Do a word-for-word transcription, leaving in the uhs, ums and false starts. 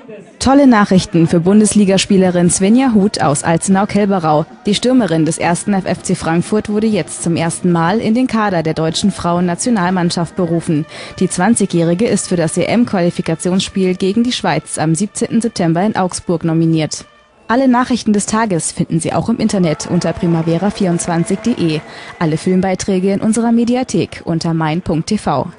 Tolle Nachrichten für Bundesligaspielerin Svenja Huth aus Alzenau-Kelberau. Die Stürmerin des ersten F F C Frankfurt wurde jetzt zum ersten Mal in den Kader der deutschen Frauennationalmannschaft berufen. Die zwanzigjährige ist für das E M-Qualifikationsspiel gegen die Schweiz am siebzehnten September in Augsburg nominiert. Alle Nachrichten des Tages finden Sie auch im Internet unter primavera vierundzwanzig punkt de. Alle Filmbeiträge in unserer Mediathek unter mein punkt tv.